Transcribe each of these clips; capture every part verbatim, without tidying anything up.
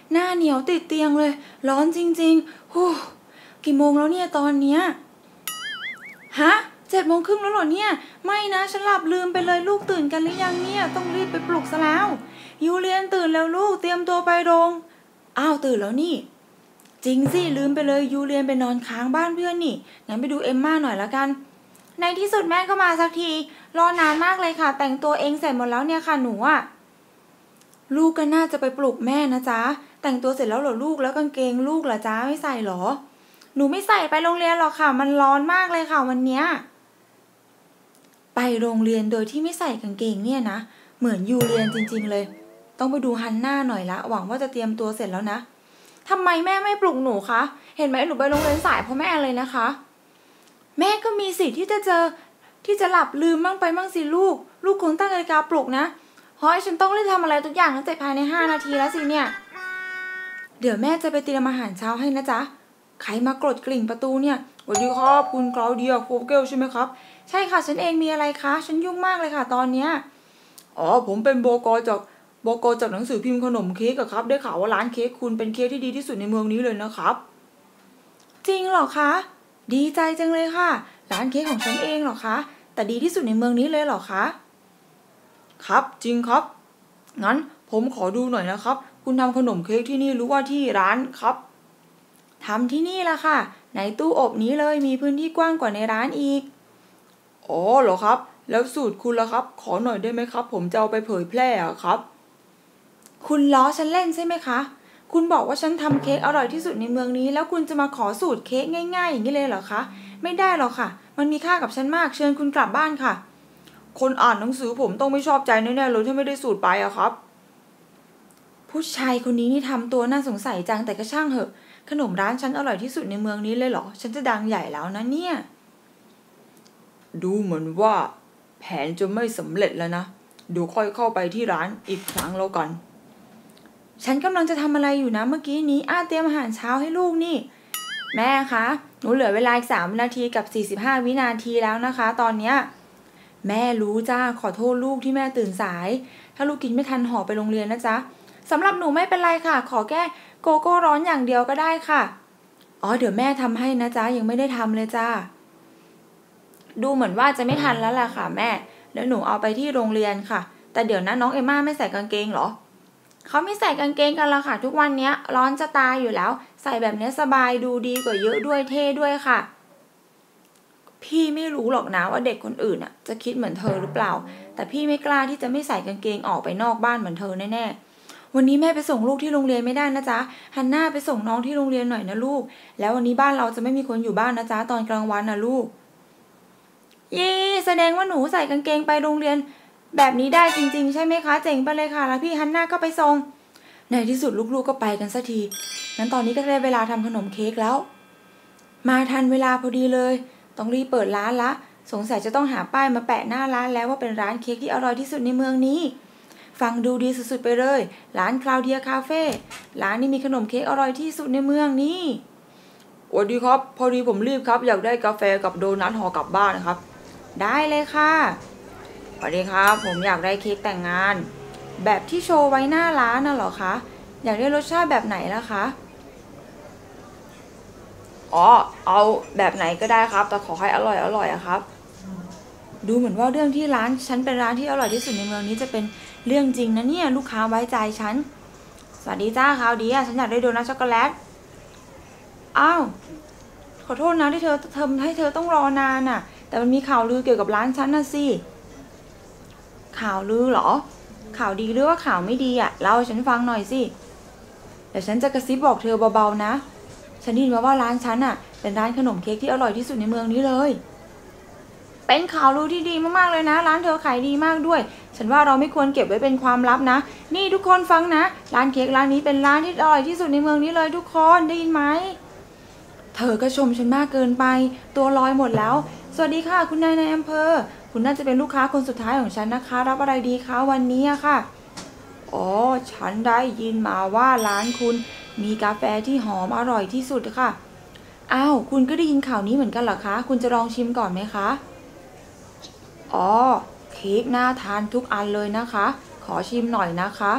หน้าเหนียวติดเตียงเลยร้อนจริงๆฮู้กี่โมงแล้วเนี่ยตอนเนี้ยฮะเจ็ดโมงครึ่งแล้วเหรอเนี่ยไม่นะฉันหลับลืมไปเลยลูกตื่นกันหรือยังเนี่ยต้องรีบไปปลุกซะแล้วยูเลียนตื่นแล้วลูกเตรียมตัวไปโรงอ้าวตื่นแล้วนี่จริงสิลืมไปเลยยูเลียนไปนอนค้างบ้านเพื่อนนี่งั้นไปดูเอมม่าหน่อยละกันในที่สุดแม่ก็มาสักทีรอนานมากเลยค่ะแต่งตัวเองเสร็จหมดแล้วเนี่ยค่ะหนูอ่ะลูกก็น่าจะไปปลุกแม่นะจ๊ะแต่งตัวเสร็จแล้วเหรอลูกแล้วกางเกงลูกเหรอจ๊ะไม่ใส่หรอหนูไม่ใส่ไปโรงเรียนหรอกค่ะมันร้อนมากเลยค่ะวันเนี้ยไปโรงเรียนโดยที่ไม่ใส่กางเกงเนี่ยนะเหมือนยูเรียนจริงๆเลยต้องไปดูฮันน่าหน่อยละหวังว่าจะเตรียมตัวเสร็จแล้วนะทำไมแม่ไม่ปลุกหนูคะเห็นไหมหนูไปโรงเรียนสายเพราะแม่เลยนะคะแม่ก็มีสิทธิ์ที่จะเจอที่จะหลับลืมมั่งไปมั่งสิลูกลูกคงตั้งนาฬิกาปลุกนะเฮ้ยฉันต้องรีบทำอะไรทุกอย่างตั้งแต่ภายในห้านาทีแล้วสิเนี่ยเดี๋ยวแม่จะไปเตรียมอาหารเช้าให้นะจ๊ะใครมากดกริ่งประตูเนี่ยสวัสดีครับคุณคลาวเดียโคเกลใช่ไหมครับใช่ค่ะฉันเองมีอะไรคะฉันยุ่งมากเลยค่ะตอนเนี้ยอ๋อผมเป็นบก.จากบก.จากหนังสือพิมพ์ขนมเค้กครับได้ข่าวว่าร้านเค้กคุณเป็นเค้กที่ดีที่สุดในเมืองนี้เลยนะครับจริงเหรอคะดีใจจังเลยค่ะร้านเค้กของฉันเองเหรอคะแต่ดีที่สุดในเมืองนี้เลยเหรอคะครับจริงครับงั้นผมขอดูหน่อยนะครับคุณทำขนมเค้กที่นี่หรือว่าที่ร้านครับทำที่นี่ละค่ะในตู้อบนี้เลยมีพื้นที่กว้างกว่าในร้านอีกอ๋อเหรอครับแล้วสูตรคุณล่ะครับขอหน่อยได้ไหมครับผมจะเอาไปเผยแพร่อะครับคุณล้อฉันเล่นใช่ไหมคะคุณบอกว่าฉันทำเค้กอร่อยที่สุดในเมืองนี้แล้วคุณจะมาขอสูตรเค้กง่ายๆอย่างนี้เลยเหรอคะไม่ได้หรอกค่ะมันมีค่ากับฉันมากเชิญคุณกลับบ้านค่ะคนอ่านหนังสือผมต้องไม่ชอบใจแน่ๆเลยถ้าไม่ได้สูตรไปอะครับผู้ชายคนนี้นี่ทำตัวน่าสงสัยจังแต่ก็ช่างเหอะขนมร้านฉันอร่อยที่สุดในเมืองนี้เลยเหรอฉันจะดังใหญ่แล้วนะเนี่ยดูเหมือนว่าแผนจะไม่สำเร็จแล้วนะเดี๋ยวค่อยเข้าไปที่ร้านอีกครั้งแล้วกันฉันกำลังจะทำอะไรอยู่นะเมื่อกี้นี้อ้าเตรียมอาหารเช้าให้ลูกนี่แม่คะหนูเหลือเวลาอีกสามนาทีกับสี่สิบห้าวินาทีแล้วนะคะตอนเนี้ยแม่รู้จ้าขอโทษลูกที่แม่ตื่นสายถ้าลูกกินไม่ทันห่อไปโรงเรียนนะจ๊ะสำหรับหนูไม่เป็นไรค่ะขอแค่โกโก้ร้อนอย่างเดียวก็ได้ค่ะอ๋อเดี๋ยวแม่ทำให้นะจ๊ะยังไม่ได้ทำเลยจ้าดูเหมือนว่าจะไม่ทันแล้วล่ะค่ะแม่แล้วหนูเอาไปที่โรงเรียนค่ะแต่เดี๋ยวนะน้องเอม่าไม่ใส่กางเกงเหรอเขาไม่ใส่กางเกงกันละค่ะทุกวันนี้ร้อนจะตายอยู่แล้วใส่แบบนี้สบายดูดีกว่าเยอะด้วยเท่ด้วยค่ะพี่ไม่รู้หรอกนะว่าเด็กคนอื่นอ่ะจะคิดเหมือนเธอหรือเปล่าแต่พี่ไม่กล้าที่จะไม่ใส่กางเกงออกไปนอกบ้านเหมือนเธอแน่ๆวันนี้แม่ไปส่งลูกที่โรงเรียนไม่ได้นะจ๊ะฮันน่าไปส่งน้องที่โรงเรียนหน่อยนะลูกแล้ววันนี้บ้านเราจะไม่มีคนอยู่บ้านนะจ๊ะตอนกลางวันนะลูกยี่แสดงว่าหนูใส่กางเกงไปโรงเรียนแบบนี้ได้จริงๆใช่ไหมคะเจ๋งไปเลยค่ะแล้วพี่ฮันน่าก็ไปส่งในที่สุดลูกๆก็ไปกันสักทีงั้นตอนนี้ก็ได้เวลาทำขนมเค้กแล้วมาทันเวลาพอดีเลยต้องรีบเปิดร้านละสงสัยจะต้องหาป้ายมาแปะหน้าร้านแล้วว่าเป็นร้านเค้กที่อร่อยที่สุดในเมืองนี้ฟังดูดีสุดๆไปเลยร้านคลาวเดียคาเฟ่ร้านนี้มีขนมเค้กอร่อยที่สุดในเมืองนี้สวัสดีครับพอดีผมรีบครับอยากได้กาแฟกับโดนัทห่อกลับบ้านนะครับได้เลยค่ะสวัสดีครับผมอยากได้เค้กแต่งงานแบบที่โชว์ไว้หน้าร้านน่ะเหรอคะอยากได้รสชาติแบบไหนล่ะคะอ๋อเอาแบบไหนก็ได้ครับแต่ขอให้อร่อยอร่อยอะครับดูเหมือนว่าเรื่องที่ร้านฉันเป็นร้านที่อร่อยที่สุดในเมืองนี้จะเป็นเรื่องจริงนะเนี่ยลูกค้าไว้ใจฉันสวัสดีจ้าคราวดีอะฉันอยากได้โดนัทช็อกโกแลตอ้าวขอโทษนะที่เธอทำให้เธอต้องรอนานน่ะแต่มันมีข่าวลือเกี่ยวกับร้านฉันน่ะสิข่าวลือเหรอข่าวดีหรือว่าข่าวไม่ดีอ่ะเล่าให้ฉันฟังหน่อยสิเดี๋ยวฉันจะกระซิบบอกเธอเบาๆนะฉันได้ยินมาว่าร้านฉันอ่ะเป็นร้านขนมเค้กที่อร่อยที่สุดในเมืองนี้เลยเป็นข่าวลือที่ดีมากๆเลยนะร้านเธอขายดีมากด้วยฉันว่าเราไม่ควรเก็บไว้เป็นความลับนะนี่ทุกคนฟังนะร้านเค้กร้านนี้เป็นร้านที่อร่อยที่สุดในเมืองนี้เลยทุกคนได้ยินไหมเธอก็ชมฉันมากเกินไปตัวลอยหมดแล้วสวัสดีค่ะคุณนายในอำเภอคุณน่าจะเป็นลูกค้าคนสุดท้ายของฉันนะคะรับอะไรดีคะวันนี้ค่ะอ๋อฉันได้ยินมาว่าร้านคุณมีกาแฟที่หอมอร่อยที่สุดค่ะอ้าวคุณก็ได้ยินข่าวนี้เหมือนกันเหรอคะคุณจะลองชิมก่อนไหมคะอ๋อเค้กน่าทานทุกอันเลยนะคะขอชิมหน่อยนะคะ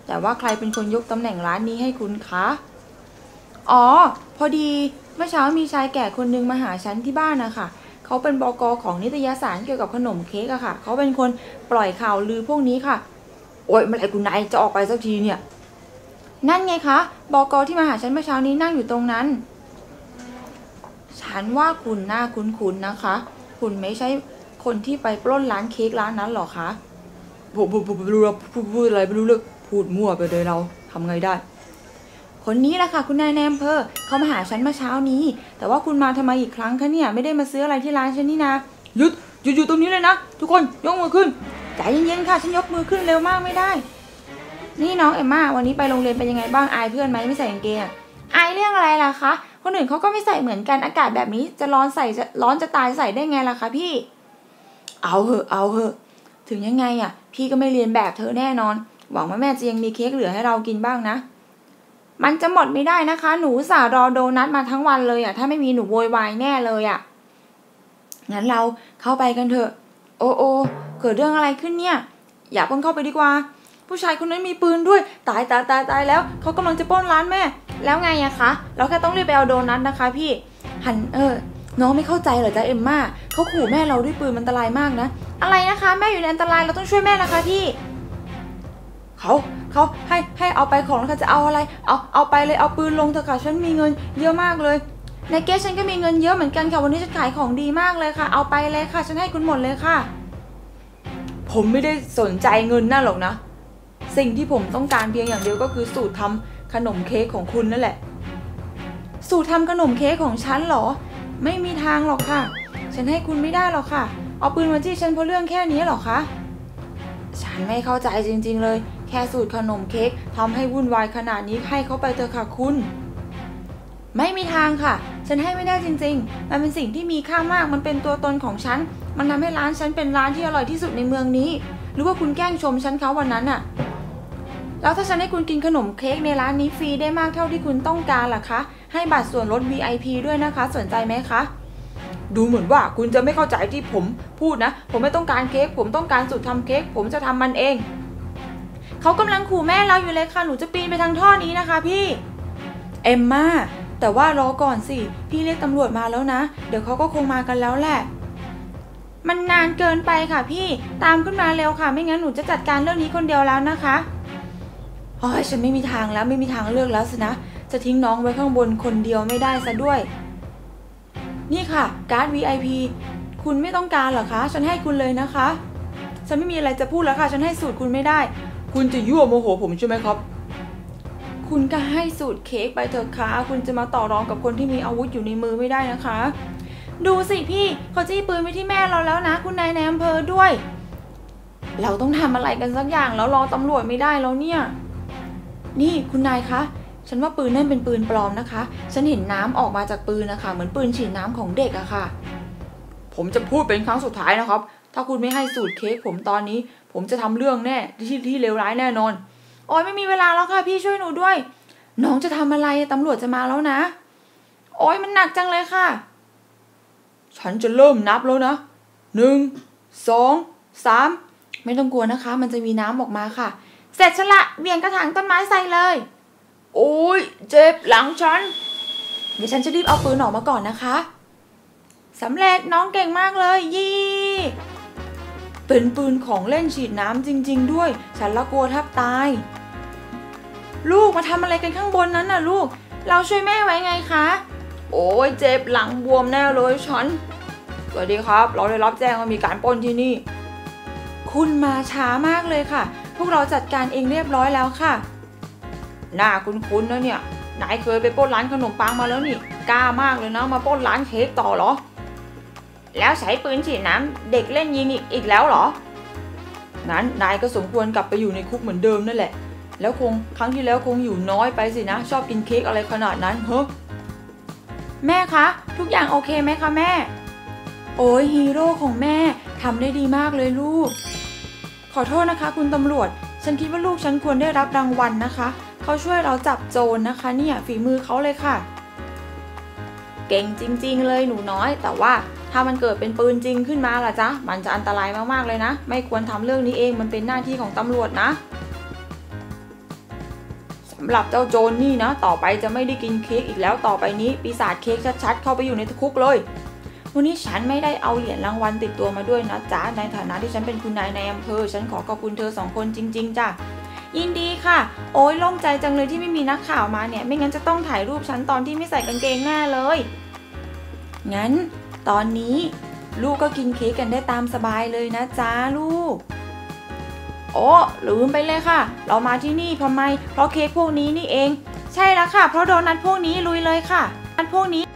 แต่ว่าใครเป็นคนยกตำแหน่งร้านนี้ให้คุณคะอ๋อพอดีเมื่อเช้ามีชายแก่คนนึงมาหาฉันที่บ้านนะคะเขาเป็นบก.ของนิตยสารเกี่ยวกับขนมเค้กอะค่ะเขาเป็นคนปล่อยข่าวลือพวกนี้ค่ะโอ๊ยเมื่อไหร่คุณนายจะออกไปสักทีเนี่ยนั่นไงคะบก.ที่มาหาฉันเมื่อเช้านี้นั่งอยู่ตรงนั้นฉันว่าคุณหน้าคุ้นๆนะคะคุณไม่ใช่คนที่ไปปล้นร้านเค้กร้านนั้นหรอคะพูดพูดพูดไม่รู้พูดพูดอะไรไม่รู้เรื่องพูดมั่วไปเลยเราทำไงได้คนนี้แหละค่ะคุณนายในอำเภอเขามาหาฉันเมื่อเช้านี้แต่ว่าคุณมาทำไมอีกครั้งคะเนี่ยไม่ได้มาซื้ออะไรที่ร้านฉันนี่นะหยุดหยุดอยู่ตรงนี้เลยนะทุกคนยกมือขึ้นใจเย็นๆค่ะฉันยกมือขึ้นเร็วมากไม่ได้นี่น้องเอมม่าวันนี้ไปโรงเรียนเป็นยังไงบ้างอายเพื่อนไหมไม่ใส่กางเกงอ่ะอายเรื่องอะไรล่ะคะคนอื่นเขาก็ไม่ใส่เหมือนกันอากาศแบบนี้จะร้อนใส่จะร้อนจะตายใส่ได้ไงล่ะคะพี่เอาเหอะเอาเหอะถึงยังไงอ่ะพี่ก็ไม่เรียนแบบเธอแน่นอนหวังว่าแม่จะยังมีเค้กเหลือให้เรากินบ้างนะมันจะหมดไม่ได้นะคะหนูอุตส่าห์รอโดนัทมาทั้งวันเลยอ่ะถ้าไม่มีหนูโวยวายแน่เลยอ่ะงั้นเราเข้าไปกันเถอะโอโอเกิดเรื่องอะไรขึ้นเนี่ยอย่าเพิ่งเข้าไปดีกว่าผู้ชายคนนั้นมีปืนด้วยตายตายตายตายแล้วเขากำลังจะปล้นร้านแม่แล้วไงอะคะเราแค่ต้องรีบไปเอาโดนัทนะคะพี่หันเออน้องไม่เข้าใจเหรอจ๊ะเอมม่าเขาขู่แม่เราด้วยปืนมันอันตรายมากนะอะไรนะคะแม่อยู่ในอันตรายเราต้องช่วยแม่นะคะพี่เขาเขาให้ให้เอาไปของแล้วค่ะจะเอาอะไรเอาเอาไปเลยเอาปืนลงเถอะค่ะฉันมีเงินเยอะมากเลยในเกสฉันก็มีเงินเยอะเหมือนกันค่ะวันนี้ฉันขายของดีมากเลยค่ะเอาไปเลยค่ะฉันให้คุณหมดเลยค่ะผมไม่ได้สนใจเงินนั่นหรอกนะสิ่งที่ผมต้องการเพียงอย่างเดียวก็คือสูตรทำขนมเค้กของคุณนั่นแหละสูตรทำขนมเค้กของฉันเหรอไม่มีทางหรอกค่ะฉันให้คุณไม่ได้หรอกค่ะเอาปืนมาจี้ฉันเพราะเรื่องแค่นี้หรอคะฉันไม่เข้าใจจริงๆเลยแค่สูตรขนมเค้กทำให้วุ่นวายขนาดนี้ให้เขาไปเถอะค่ะคุณไม่มีทางค่ะฉันให้ไม่ได้จริงๆมันเป็นสิ่งที่มีค่ามากมันเป็นตัวตนของฉันมันทำให้ร้านฉันเป็นร้านที่อร่อยที่สุดในเมืองนี้หรือว่าคุณแกล้งชมฉันเขาวันนั้นอะแล้วถ้าฉันให้คุณกินขนมเค้กในร้านนี้ฟรีได้มากเท่าที่คุณต้องการล่ะคะให้บัตรส่วนลด วี ไอ พี ด้วยนะคะสนใจไหมคะดูเหมือนว่าคุณจะไม่เข้าใจที่ผมพูดนะผมไม่ต้องการเค้กผมต้องการสูตรทำเค้กผมจะทำมันเองเขากำลังขู่แม่เราอยู่เลยค่ะหนูจะปีนไปทางท่อนี้นะคะพี่เอมม่าแต่ว่ารอก่อนสิพี่เรียกตำรวจมาแล้วนะเดี๋ยวเขาก็คงมากันแล้วแหละมันนานเกินไปค่ะพี่ตามขึ้นมาเร็วค่ะไม่งั้นหนูจะจัดการเรื่องนี้คนเดียวแล้วนะคะโอ้ยฉันไม่มีทางแล้วไม่มีทางเลือกแล้วสินะจะทิ้งน้องไว้ข้างบนคนเดียวไม่ได้ซะด้วยนี่ค่ะการ์ด วี ไอ พี คุณไม่ต้องการเหรอคะฉันให้คุณเลยนะคะฉันไม่มีอะไรจะพูดแล้วค่ะฉันให้สูตรคุณไม่ได้คุณจะยั่วโมโหผมใช่ไหมครับคุณก็ให้สูตรเค้กไปเถอะค่ะคุณจะมาต่อรองกับคนที่มีอาวุธอยู่ในมือไม่ได้นะคะดูสิพี่เขาจี้ปืนไปที่แม่เราแล้วนะคุณนายในอำเภอด้วยเราต้องทำอะไรกันสักอย่างแล้วรอตำรวจไม่ได้แล้วเนี่ยนี่คุณนายคะฉันว่าปืนนั่นเป็นปืนปลอมนะคะฉันเห็นน้ำออกมาจากปืนนะคะเหมือนปืนฉีดน้ำของเด็กอะค่ะผมจะพูดเป็นครั้งสุดท้ายนะครับถ้าคุณไม่ให้สูตรเค้กผมตอนนี้ผมจะทำเรื่องแน่ที่ที่เลวร้ายแน่นอนโอ้ยไม่มีเวลาแล้วค่ะพี่ช่วยหนูด้วยน้องจะทำอะไรตำรวจจะมาแล้วนะโอ้ยมันหนักจังเลยค่ะฉันจะเริ่มนับแล้วนะหนึ่งสองสามไม่ต้องกลัวนะคะมันจะมีน้ำออกมาค่ะเสร็จฉันละเบี่ยงกระถางต้นไม้ใส่เลยโอ้ยเจ็บหลังฉันเดี๋ยวฉันจะรีบเอาปืนออกมาก่อนนะคะสำเร็จน้องเก่งมากเลยยี่เป็นปืนของเล่นฉีดน้ำจริงๆด้วยฉันละกลัวแทบตายลูกมาทำอะไรกันข้างบนนั้นน่ะลูกเราช่วยแม่ไว้ไงคะโอ้ยเจ็บหลังบวมแน่เลยฉันสวัสดีครับเราได้รับแจ้งว่ามีการปล้นที่นี่คุณมาช้ามากเลยค่ะพวกเราจัดการเองเรียบร้อยแล้วค่ะน่าคุ้นๆนะเนี่ยนายเคยไปปล้นร้านขนมปังมาแล้วนี่กล้ามากเลยนะมาปล้นร้านเค้กต่อเหรอแล้วใช้ปืนฉีดน้ำเด็กเล่นยิงอีกอีกแล้วเหรองั้นนายก็สมควรกลับไปอยู่ในคุกเหมือนเดิมนั่นแหละแล้วคงครั้งที่แล้วคงอยู่น้อยไปสินะชอบกินเค้กอะไรขนาดนั้นเฮ้แม่คะทุกอย่างโอเคไหมคะแม่โอ้ยฮีโร่ของแม่ทำได้ดีมากเลยลูกขอโทษนะคะคุณตำรวจฉันคิดว่าลูกฉันควรได้รับรางวัลนะคะเขาช่วยเราจับโจรนะคะเนี่ยฝีมือเขาเลยค่ะเก่งจริงๆเลยหนูน้อยแต่ว่าถ้ามันเกิดเป็นปืนจริงขึ้นมาล่ะจ๊ะมันจะอันตรายมากๆเลยนะไม่ควรทำเรื่องนี้เองมันเป็นหน้าที่ของตำรวจนะสำหรับเจ้าโจรนี่นะต่อไปจะไม่ได้กินเค้กอีกแล้วต่อไปนี้ปีศาจเค้กชัดๆเข้าไปอยู่ในคุกเลยวันนี้ฉันไม่ได้เอาเหรียญรางวัลติดตัวมาด้วยนะจ๊ะในฐานะที่ฉันเป็นคุณนายในอำเภอฉันขอขอบคุณเธอสองคนจริงๆจ้ะยินดีค่ะโอ้ยโล่งใจจังเลยที่ไม่มีนักข่าวมาเนี่ยไม่งั้นจะต้องถ่ายรูปฉันตอนที่ไม่ใส่กางเกงแน่เลยงั้นตอนนี้ลูกก็กินเค้กกันได้ตามสบายเลยนะจ๊ะลูกโอ้ลืมไปเลยค่ะเรามาที่นี่ทำไมเพราะเค้กพวกนี้นี่เองใช่แล้วค่ะเพราะโดนัทพวกนี้ลุยเลยค่ะโดนัทพวกนี้